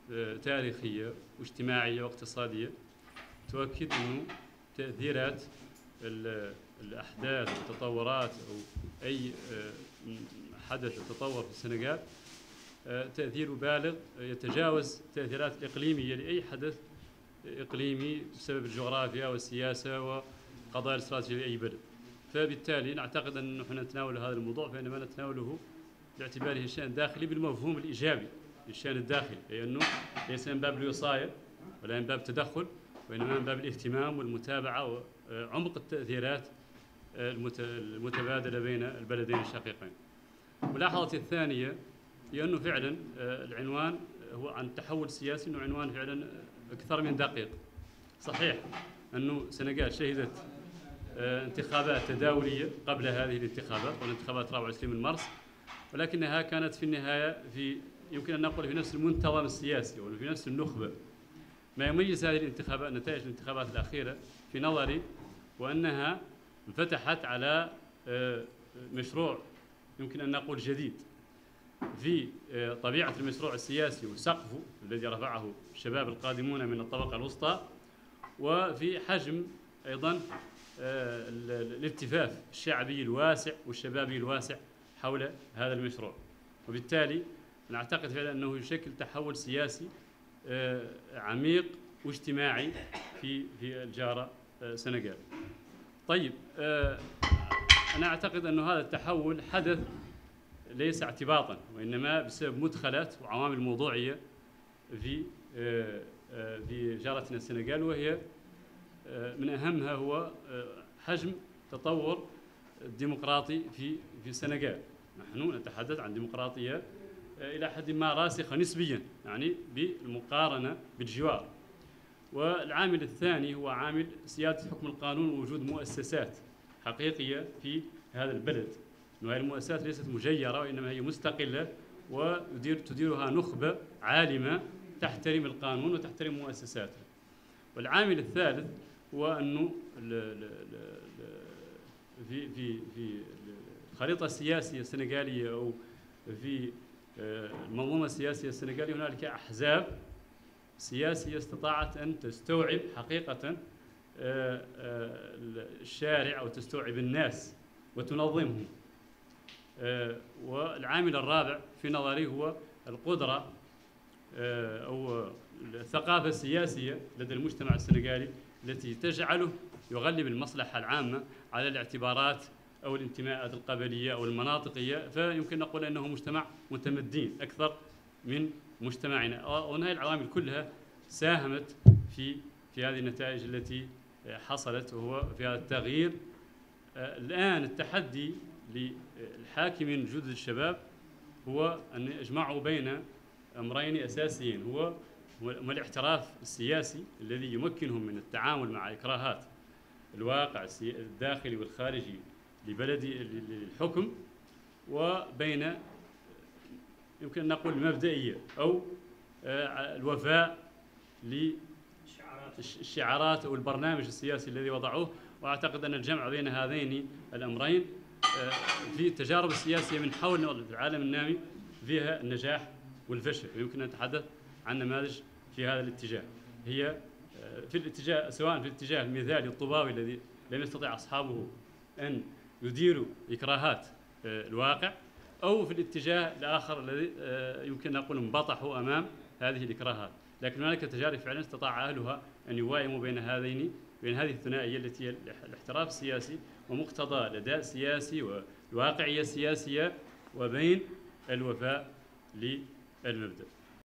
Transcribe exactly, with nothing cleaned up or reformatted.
تاريخية واجتماعية واقتصادية تؤكد أنه تأثيرات الأحداث والتطورات أو أي حدث تطور في السنغال تأثير بالغ يتجاوز التأثيرات الإقليمية لأي حدث إقليمي بسبب الجغرافيا والسياسة وقضايا الاستراتيجية لأي بلد. فبالتالي نعتقد أن نحن نتناول هذا الموضوع فإنما نتناوله باعتباره شأن داخلي بالمفهوم الإيجابي للشأن الداخلي، أي أنه ليس من باب الوصاية ولا من باب التدخل، وإنما من باب الاهتمام والمتابعة وعمق التأثيرات المتبادلة بين البلدين الشقيقين. ملاحظتي الثانية هي أنه فعلا العنوان هو عن تحول سياسي، أنه عنوان فعلا أكثر من دقيق. صحيح أنه السنغال شهدت انتخابات تداولية قبل هذه الانتخابات والانتخابات أربعة وعشرين من مارس، ولكنها كانت في النهاية في يمكن أن نقول في نفس المنتظم السياسي وفي نفس النخبة. ما يميز هذه الانتخابات نتائج الانتخابات الأخيرة في نظري وأنها انفتحت على مشروع يمكن أن نقول جديد في طبيعة المشروع السياسي وسقفه الذي رفعه الشباب القادمون من الطبقة الوسطى، وفي حجم أيضا الالتفاف الشعبي الواسع والشبابي الواسع حول هذا المشروع. وبالتالي نعتقد فعلا أنه يشكل تحول سياسي عميق واجتماعي في في الجارة السنغال. طيب أنا أعتقد أن هذا التحول حدث ليس اعتباطا وإنما بسبب مدخلات وعوامل موضوعية في في جارتنا السنغال، وهي من أهمها هو حجم تطور الديمقراطي في في السنغال. نحن نتحدث عن ديمقراطية إلى حد ما راسخة نسبيا، يعني بالمقارنة بالجوار. والعامل الثاني هو عامل سيادة حكم القانون ووجود مؤسسات حقيقية في هذا البلد. هذه المؤسسات ليست مجيرة وإنما هي مستقلة وتدير تديرها نخبة عالمة تحترم القانون وتحترم مؤسساته. والعامل الثالث هو أنه في في في الخريطة السياسية السنغالية أو في المنظومة السياسية السنغالية هنالك أحزاب سياسية استطاعت أن تستوعب حقيقة الشارع أو تستوعب الناس وتنظمهم. والعامل الرابع في نظري هو القدرة أو الثقافة السياسية لدى المجتمع السنغالي التي تجعله يغلب المصلحة العامة على الاعتبارات أو الانتماءات القبلية أو المناطقية. فيمكن نقول أنه مجتمع متمدين أكثر من مجتمعنا، وهذه العوامل كلها ساهمت في في هذه النتائج التي حصلت، وهو في هذا التغيير. الآن التحدي للحاكمين جدد الشباب هو أن يجمعوا بين أمرين أساسيين، هو الاحتراف السياسي الذي يمكنهم من التعامل مع إكراهات الواقع الداخلي والخارجي لبلد الحكم، وبين يمكن أن نقول المبدئية أو الوفاء للشعارات أو البرنامج السياسي الذي وضعوه. وأعتقد أن الجمع بين هذين الأمرين في التجارب السياسية من حول العالم النامي فيها النجاح والفشل، ويمكن أن نتحدث عن نماذج في هذا الاتجاه. هي في الاتجاه سواء في الاتجاه المثالي الطوباوي الذي لم يستطع أصحابه أن يديروا إكراهات الواقع، أو في الاتجاه الآخر الذي يمكن أن نقول انبطحوا أمام هذه الإكراهات. لكن هناك تجارب فعلا استطاع أهلها أن يوائموا بين هذين بين هذه الثنائية التي هي الاحتراف السياسي ومقتضى الأداء السياسي والواقعية السياسية، وبين الوفاء للمبدأ.